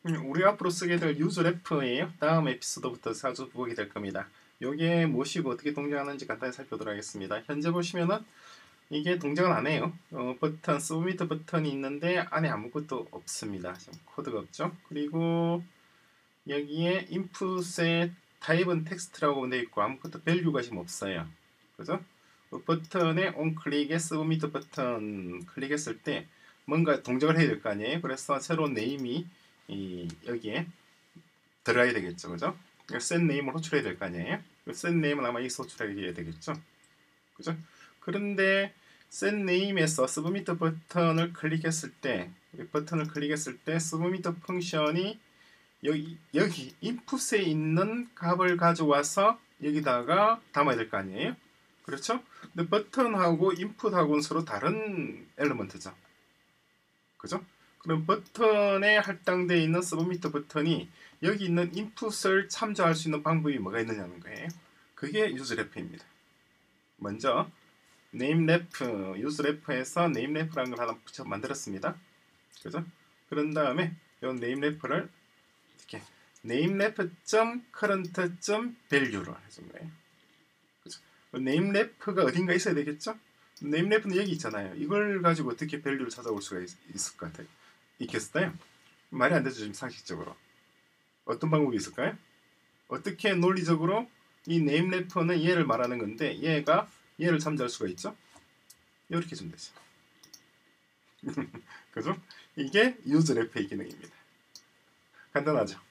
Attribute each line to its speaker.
Speaker 1: 우리 앞으로 쓰게 될 유즈래프예요. 다음 에피소드부터 자주 보게 될 겁니다. 요게 무엇이고 어떻게 동작하는지 간단히 살펴보도록 하겠습니다. 현재 보시면은 이게 동작은 안 해요. 버튼, 서브미트 버튼이 있는데 안에 아무것도 없습니다. 지금 코드가 없죠. 그리고 여기에 인풋의 타입은 텍스트라고 되어 있고 아무것도 밸류가 지금 없어요. 그죠? 버튼에 온클릭에 서브미트 버튼 클릭했을 때 뭔가 동작을 해야 될 거 아니에요. 그래서 새로운 네임이 여기에 들어가야 되겠죠. 그죠? set 네임을 호출해야 될 거 아니에요. set 네임은 아마 여기서 호출해야 되겠죠. 그죠? 그런데 set 네임에서 서브미트 버튼을 클릭했을 때 서브미트 펑션이 여기 인풋에 있는 값을 가져와서 여기다가 담아야 될 거 아니에요. 그렇죠? 근데 버튼하고 인풋하고는 서로 다른 엘리먼트죠. 그죠? 그럼 버튼에 할당되어 있는 서브미트 버튼이 여기 있는 인풋을 참조할 수 있는 방법이 뭐가 있느냐는 거예요. 그게 유즈래프입니다. 먼저 네임래프, 유즈래프에서 네임래프라는 걸 하나 만들었습니다. 그죠? 그런 다음에 이 네임래프를 이렇게 nameLeft.current.value로 해준 거예요. 그죠? nameLeft가 어딘가 있어야 되겠죠? nameLeft는 여기 있잖아요. 이걸 가지고 어떻게 밸류를 찾아올 수가 있을 것 같아요. 있겠어요? 말이 안 되죠, 지금 상식적으로. 어떤 방법이 있을까요? 어떻게 논리적으로 이 nameLeft는 얘를 말하는 건데 얘가 얘를 참조할 수가 있죠? 이렇게 좀 되죠. 그죠? 이게 useLeft의 기능입니다. 간단하죠?